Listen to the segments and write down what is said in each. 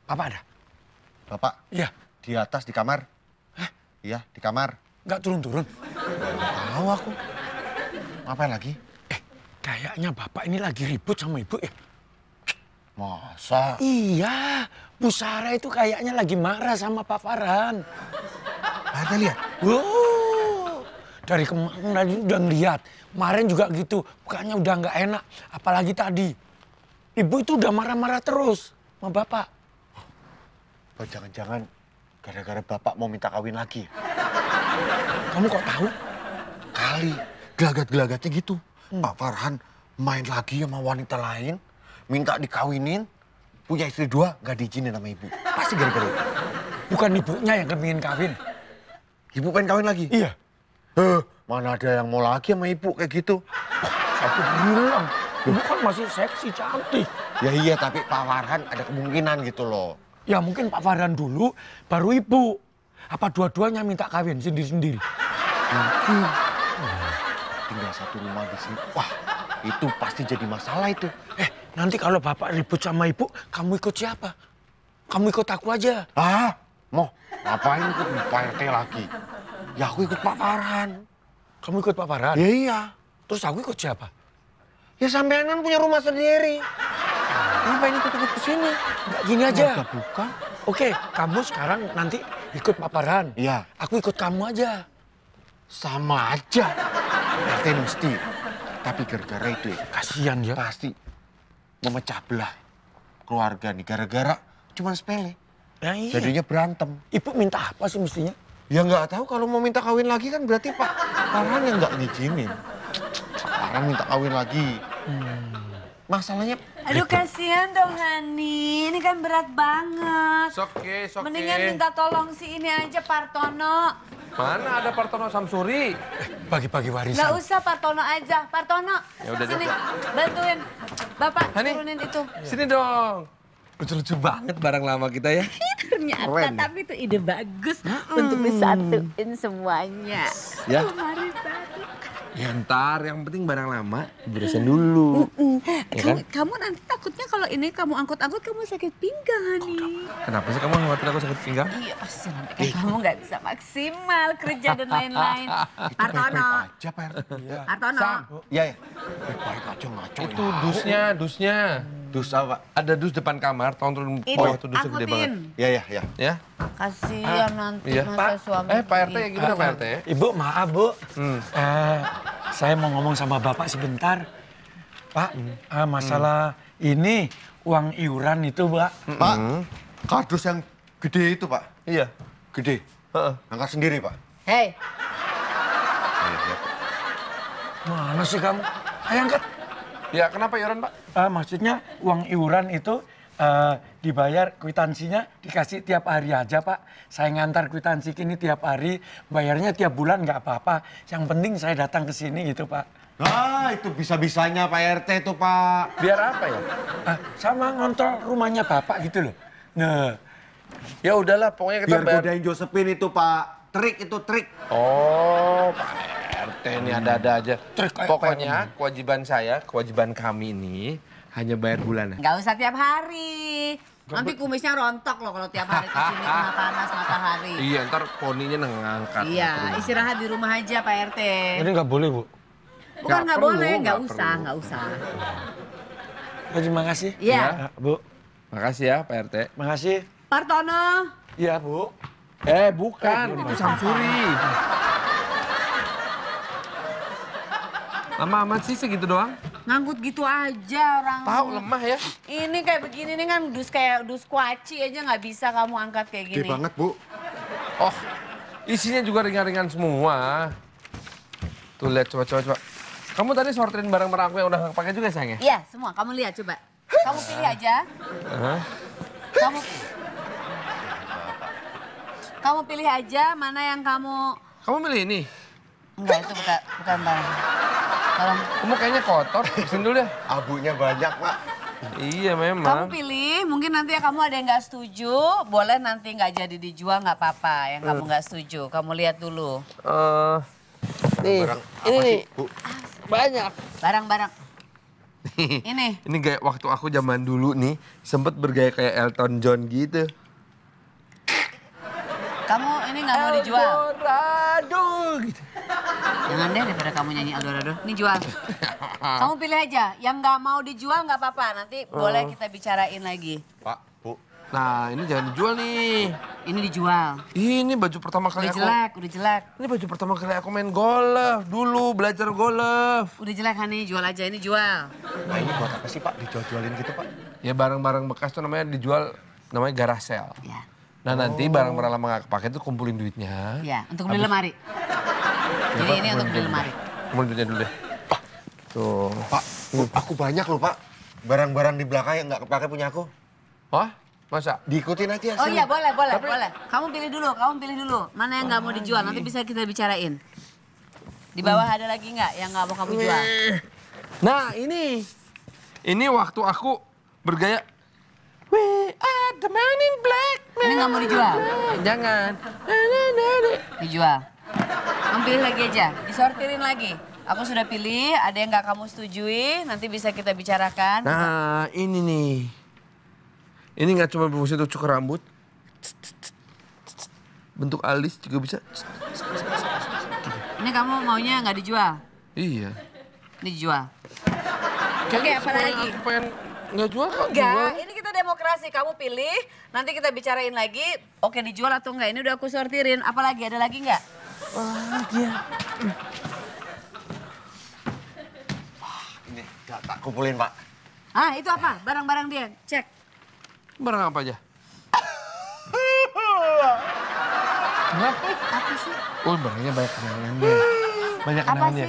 Papa ada? Bapak? Iya. Di atas, di kamar. Hah? Iya, di kamar. Nggak turun-turun? Tahu aku. Ngapain lagi? Kayaknya bapak ini lagi ribut sama ibu ya. Masa? Iya, Bu Sarah itu kayaknya lagi marah sama Pak Farhan. Ada lihat? Wow, dari kemarin tadi udah ngeliat. Kemarin juga gitu, mukanya udah nggak enak. Apalagi tadi. Ibu itu udah marah-marah terus sama bapak. Oh, jangan-jangan gara-gara bapak mau minta kawin lagi. Kamu kok tahu? Kali, gelagat-gelagatnya gitu. Pak Farhan main lagi sama wanita lain, minta dikawinin, punya istri 2, gak diizinin sama ibu. Pasti gara-gara itu. Bukan ibunya yang kepingin kawin. Ibu pengen kawin lagi? Iya. Mana ada yang mau lagi sama ibu kayak gitu? Aku bilang, ibu kan masih seksi, cantik. Ya iya, tapi Pak Farhan ada kemungkinan gitu loh. Ya mungkin Pak Farhan dulu, baru ibu. Apa dua-duanya minta kawin sendiri-sendiri? Mungkin. Tinggal satu rumah di sini. Wah, itu pasti jadi masalah itu. Nanti kalau bapak ribut sama ibu, kamu ikut siapa? Kamu ikut aku aja. Ah, mau ngapain ikut Pak RT lagi? Ya aku ikut Pak Farhan. Kamu ikut Pak Farhan? Ya iya. Terus aku ikut siapa? Ya sampean kan punya rumah sendiri. Ngapain ikut-ikut ke sini? Nggak gini aja. Nggak, bukan. Oke, kamu sekarang nanti ikut Pak Farhan. Iya. Aku ikut kamu aja. Sama aja. RT mesti. Tapi gara-gara itu ya, Kasian ya. pasti memecah belah keluarga nih. Gara-gara cuma sepele. Ya, iya. Jadinya berantem. Ibu minta apa sih mestinya? Ya nggak tahu, kalau mau minta kawin lagi kan berarti Pak Farhan yang nggak ngizinin. Pak Farhan minta kawin lagi. Masalahnya... Aduh kasihan dong Hani, ini kan berat banget. Soke. Mendingan minta tolong si ini aja Partono. Mana ada Partono Samsuri? Bagi-bagi warisan. Nggak usah Partono aja, Partono. Ya udah deh. Sini, bantuin. Bapak Hani. turunin itu. Sini dong. Lucu-lucu banget barang lama kita ya. Ternyata, Keren. tapi itu ide bagus untuk disatuin semuanya. Ya. Lemari baru. Ya ntar, yang penting barang lama beresin dulu. Ya kan? Kamu nanti takutnya kalau ini kamu angkut-angkut kamu sakit pinggang, Hani. Kenapa sih kamu khawatir aku sakit pinggang? Iya, pasti nanti kan kamu nggak bisa maksimal kerja dan lain-lain. Partono, Baik-baik aja Pak RT. Partono. Iya ya. Baik-baik aja ngaco. Itu ya. dusnya. Dus apa? Ada dus depan kamar, tolong turun Itu bawah tuh dusnya gede banget. angkutin. Ya. Ya? Kasihan nanti Iya. masa suami. Pak RT gimana Pak RT? Ibu, maaf Bu. Hmm. Saya mau ngomong sama bapak sebentar. Pak, masalah ini uang iuran itu, Pak. Pak, kardus yang gede itu Pak. Iya. Gede. Heeh. Angkat sendiri Pak. Hei, Iya. Mana sih kamu? Ayo angkat. Ya, kenapa iuran Pak? Maksudnya uang iuran itu dibayar kwitansinya dikasih tiap hari aja Pak. Saya ngantar kwitansi kini tiap hari, bayarnya tiap bulan nggak apa-apa. Yang penting saya datang ke sini gitu Pak. Nah, itu bisa-bisanya Pak RT tuh Pak. Biar apa ya? Sama ngontrol rumahnya Bapak gitu loh. Nah, Ya udahlah, pokoknya kita Biar bayar. godain Josephine itu Pak. Trik itu, trik. Oh, Pak RT ini ada-ada aja. Trik kayak Pokoknya kewajiban kami ini hanya bayar bulanan. nggak usah tiap hari. Nanti kumisnya rontok loh kalau tiap hari kesini kena panas matahari. Iya, ntar poninya ngangkat. Iya, istirahat di rumah aja Pak RT. ini nggak boleh Bu. Bukan nggak perlu, boleh, nggak nggak usah, perlu. nggak usah. Terima kasih. Iya, Bu, Makasih ya Pak RT. makasih. Partono. Iya Bu. Bukan, itu Samsuri. Lama amat sih segitu doang. Ngangkut gitu aja orang. Tahu lemah ya. Ini kayak begini nih kan kayak dus kuaci aja nggak bisa kamu angkat kayak Gede gini. banget Bu. Oh, isinya juga ringan-ringan semua. Tuh lihat coba. Kamu tadi sortirin barang-barang aku yang udah pakai juga sayang ya? Iya, semua. Kamu lihat coba. Kamu pilih aja. Kamu pilih aja mana yang kamu. Kamu milih ini? Enggak, itu bukan barang. Tolong. Kamu kayaknya kotor, bersihin dulu deh. Abunya banyak Pak. Iya Kamu memang. pilih, mungkin nanti kamu ada yang nggak setuju, boleh nanti nggak jadi dijual nggak apa-apa. Yang kamu nggak setuju, kamu lihat dulu. Nih, Barang ini apa nih, sih Bu? banyak. Barang-barang. Ini. Ini gaya waktu aku zaman dulu nih, sempet bergaya kayak Elton John gitu. Kamu ini nggak mau dijual? Eldorado gitu. Jangan deh daripada kamu nyanyi Eldorado. Ini jual. Kamu pilih aja. Yang nggak mau dijual nggak apa-apa. Nanti boleh kita bicarain lagi. Pak, Bu. Nah, ini jangan dijual nih. Ini dijual. Ini baju pertama kali Udah aku. jelek, udah jelek. Ini baju pertama kali aku main golf dulu, belajar golf. Udah jelek Hani, jual aja. Ini jual. Nah ini buat apa sih Pak? Dijual-jualin gitu Pak? Ya barang-barang bekas tuh namanya dijual, namanya garage sale. Ya. Nah nanti barang-barang lama nggak kepake tuh kumpulin duitnya. Ya, untuk beli lemari. Jadi ini untuk beli lemari. Kumpulin duitnya dulu deh. Tuh. Pak, aku banyak loh Pak. Barang-barang di belakang yang nggak kepake punya aku. Wah, masa? Diikutin aja. Oh sini. iya, boleh. Kamu pilih dulu. Mana yang nggak mau dijual? Nanti bisa kita bicarain. Di bawah ada lagi nggak yang nggak mau kamu jual? Nah ini waktu aku bergaya. We are the man in black. Ini nggak mau dijual? Jangan. Dijual. Kamu pilih lagi aja, disortirin lagi. Aku sudah pilih, ada yang nggak kamu setujui, nanti bisa kita bicarakan. Nah ini nih. Ini nggak cuma berfungsi untuk cukur rambut. Bentuk alis juga bisa. Ini kamu maunya nggak dijual? Iya. Ini dijual. Oke, apa lagi? Aku pengen nggak jual kok. Enggak, ini kita demokrasi. Kamu pilih, nanti kita bicarain lagi. Oke, dijual atau enggak? Ini udah aku sortirin. Apa lagi? Ada lagi nggak? Ini tak kumpulin Pak. Ah, itu apa? Barang-barang dia. Cek. Barang apa aja? Apa sih? Oh barangnya banyak kenangannya. Banyak Apa kenangannya. sih?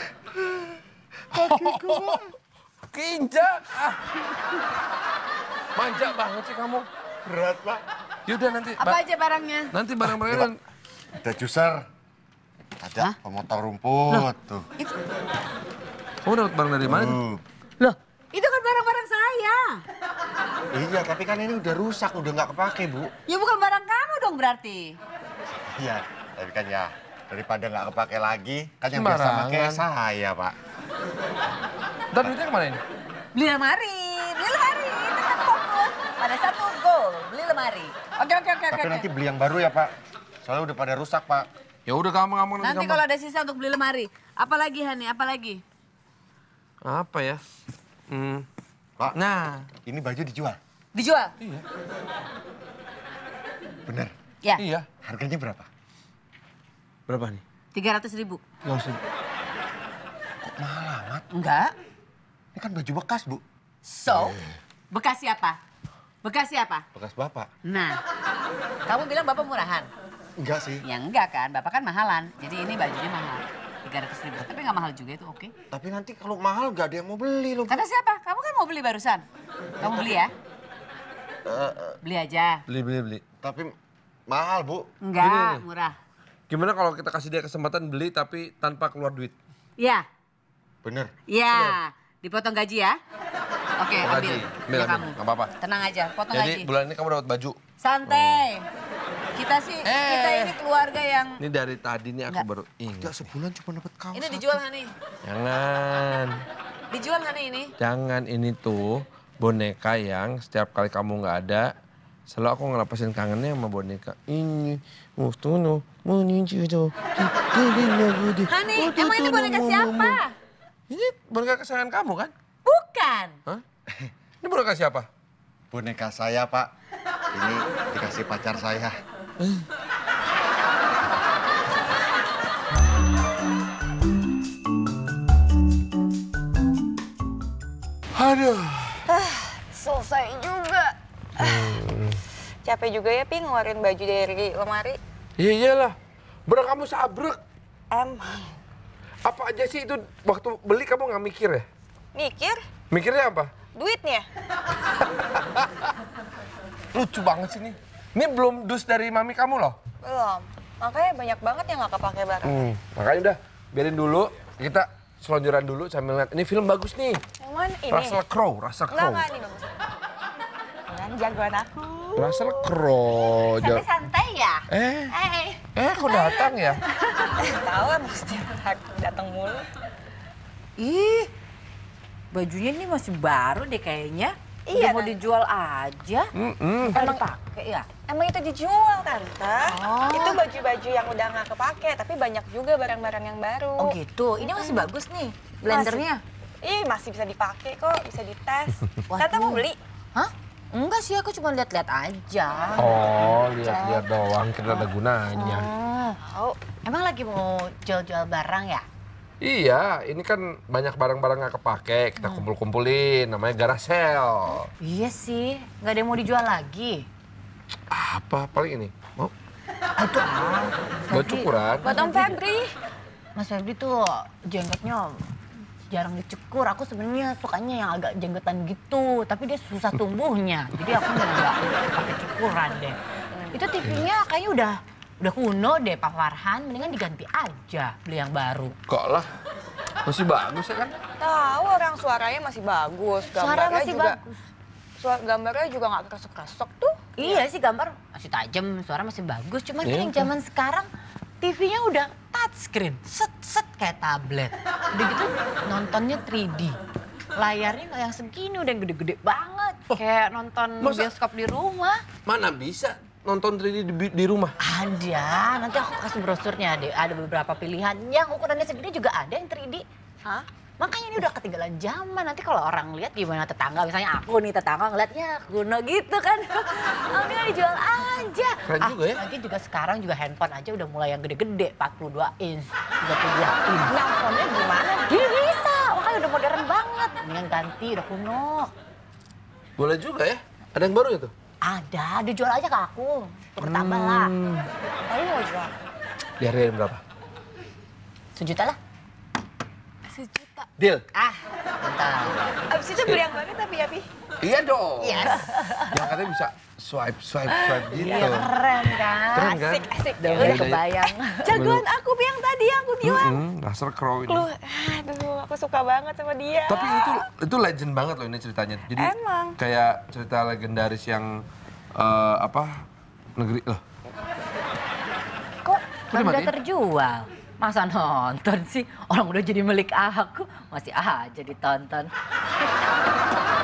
Kinja. Ah. Manja banget sih kamu. Berat Pak. Yaudah nanti. Apa aja barangnya? Nanti barang-barangnya Iya, Pak. Ada juicer. Ada pemotong rumput tuh. Itu. Kamu dapat barang dari mana? Loh, itu kan barang-barang saya. Iya, tapi kan ini udah rusak, udah nggak kepake Bu. Ya bukan barang kamu dong berarti. Iya, tapi kan ya daripada nggak kepake lagi, kan yang biasa Sembarangan. pakai saya Pak. Ntar duitnya kemana ini? Beli lemari. Tetap fokus pada satu goal, beli lemari. Oke. Tapi nanti beli yang baru ya Pak. Soalnya udah pada rusak Pak. Ya udah kamu Nanti kalau ada sisa untuk beli lemari. Apa lagi Hani? Apa lagi? Apa ya? Pak, Nah. ini baju dijual. Dijual? Iya. Bener. Ya. Iya. Harganya berapa? Berapa nih? 300.000. Nggak usah. Kok mahal amat? Enggak. Ini kan baju bekas Bu. So, bekas siapa? Bekas siapa? Bekas Bapak. Nah, kamu bilang Bapak murahan. Enggak sih. Ya enggak kan, Bapak kan mahalan. Jadi ini bajunya mahal. 300.000. Tapi nggak mahal juga itu, oke. Tapi nanti kalau mahal nggak ada yang mau beli loh. Bu. Kata siapa? Kamu kan mau beli barusan. Kamu beli ya? Beli aja. Beli. Tapi mahal Bu. Enggak, Gini. murah. Gimana kalau kita kasih dia kesempatan beli tapi tanpa keluar duit? Iya. Bener. Iya. Dipotong gaji ya? Oke, ambil. Punya kamu. Nggak apa-apa. Tenang aja, potong Jadi gaji. bulan ini kamu dapat baju. Santai. Kita ini keluarga yang... Ini dari tadi nih aku Nggak. baru ingat. Enggak sebulan cuma dapat kaos. Ini dijual Hani. Jangan. Dijual Hani ini. Jangan, ini tuh boneka yang setiap kali kamu nggak ada, selalu aku ngelepasin kangennya sama boneka. Ini mustuno meninjudo. Hani, emang ini boneka siapa? Ini boneka kesayangan kamu kan? Bukan. Hah? Ini boneka siapa? Boneka saya Pak. Ini dikasih pacar saya. Aduh. Selesai juga. Capek juga ya, Pi, ngeluarin baju dari lemari. Iya iyalah. Bener kamu sabrek. Emang. Apa aja sih itu waktu beli kamu nggak mikir ya? Mikir, Mikirnya apa? duitnya. Lucu banget sih nih. Ini belum dus dari mami kamu loh. Belum. Makanya banyak banget yang nggak kepake barang. Makanya udah biarin dulu. Kita selonjoran dulu sambil ngeliat. Ini film bagus nih. Yang mana ini? Russell Crowe. Enggak, ini bagus. Kan jagoan aku. Russell Crowe. Tapi santai ya? Kok datang ya? Tahu lah, mesti datang mulu. Ih, bajunya ini masih baru deh kayaknya. Iya, Udah mau Tante. dijual aja. Bukan dipakai ya? Emang itu dijual, Tante. Oh. Itu baju-baju yang udah nggak kepake, tapi banyak juga barang-barang yang baru. Oh gitu, ini masih bagus nih blendernya. Ih, masih bisa dipakai kok, bisa dites. Waduh. Tante mau beli? Hah? Enggak sih, aku cuma lihat-lihat aja. Oh, lihat-lihat doang, kira ada gunanya. Oh, emang lagi mau jual-jual barang ya? Iya, ini kan banyak barang-barang nggak kepake, kita kumpul-kumpulin, namanya garage sale. Iya sih, nggak ada yang mau dijual lagi. Apa? Paling ini, mau? Itu Buat cukuran? Buat Om Febri. Mas Febri tuh jenggotnya jarang dicukur. Aku sebenarnya sukanya yang agak jenggotan gitu, tapi dia susah tumbuhnya. Jadi aku nggak pakai cukuran deh. Itu TV-nya kayaknya udah kuno deh Pak Farhan. Mendingan diganti aja, beli yang baru. Kok lah, masih bagus ya kan? Tahu orang suaranya masih bagus, Suara gambarnya masih juga. bagus. Gambarnya juga nggak kresek-kresek tuh. Iya sih, gambar masih tajam, suara masih bagus. Cuman kan Iya. yang zaman sekarang TV-nya udah touchscreen, set kayak tablet. Udah gitu nontonnya 3D. Layarnya nggak yang segini, udah yang gede-gede banget. Kayak nonton masa- bioskop di rumah. Mana bisa nonton 3D di rumah? Ada, nanti aku kasih brosurnya deh. Ada beberapa pilihan yang ukurannya segede juga ada yang 3D. Hah? Makanya ini udah ketinggalan zaman. Nanti kalau orang lihat gimana tetangga, misalnya aku nih tetangga ngeliat ya kuno gitu kan. Oh, ini dijual aja. Keren juga ya. Lagi juga sekarang juga handphone aja udah mulai yang gede-gede, 42 inch, 32 inch. Nelfonnya gimana? Gini bisa, makanya udah modern banget. Mendingan ganti, udah kuno. Boleh juga ya, ada yang baru ya tuh? Ada, dijual aja ke aku. Tuker tambah lah. Lalu mau jual? Dihargain berapa? 1 juta lah. 1 juta. Deal? Ah, bentar. Abis itu beli yang baru tapi ya, Pi? Iya dong. Yes. Yang katanya bisa swipe gitu. Keren kan? Keren kan? Asik. Udah mulai kebayang. Jagoan aku Pi yang tadi yang aku bilang. Laser crow ini. Aduh, aku suka banget sama dia. Tapi itu legend banget loh ini ceritanya. Jadi Emang. kayak cerita legendaris yang negeri loh. Kok baru udah dimatiin? terjual? Masa nonton sih? Orang udah jadi milik aku, masih aja ditonton.